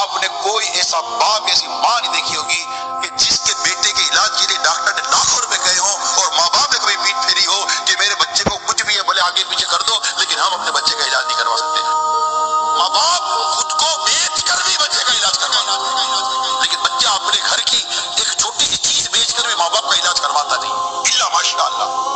आपने कोई ऐसा बाप, ऐसी मां नहीं देखी होगी कि जिसके बेटे के इलाज के लिए डॉक्टर ने लाखों रुपए गए हो और माँ बाप ने कभी पीठ फेरी हो कि मेरे बच्चे को कुछ भी है बोले आगे पीछे कर दो, लेकिन हम अपने बच्चे का इलाज नहीं करवा सकते। माँ बाप खुद को बेच कर भी बच्चे का इलाज करवाना, लेकिन बच्चा अपने घर की एक छोटी सी चीज बेच कर भी माँ बाप का इलाज करवाता नहीं, इल्ला माशाअल्लाह।